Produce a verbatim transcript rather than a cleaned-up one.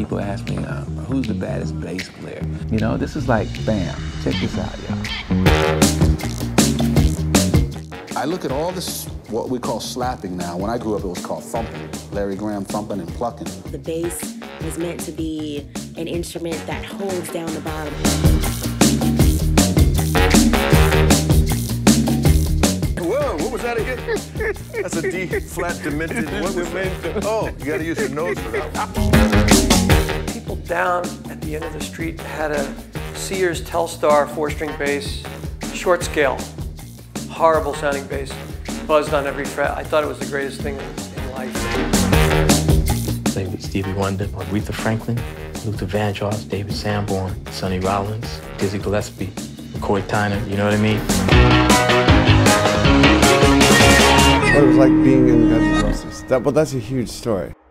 people ask me, uh, who's the baddest bass player? You know, this is like, bam, check this out, y'all. I look at all this, what we call slapping now. When I grew up, it was called thumping. Larry Graham thumping and plucking. The bass was meant to be an instrument that holds down the bottom. Whoa, what was that again? That's a D flat demented. What was that? Oh, you gotta use your nose for that one. People down at the end of the street had a Sears Telstar four-string bass, short scale, horrible sounding bass, buzzed on every fret. I thought it was the greatest thing in life. Played with Stevie Wonder, Aretha Franklin, Luther Vandross, David Sanborn, Sonny Rollins, Dizzy Gillespie, McCoy Tyner, you know what I mean? What it was like being in Guns N' Roses. That, well, that's a huge story.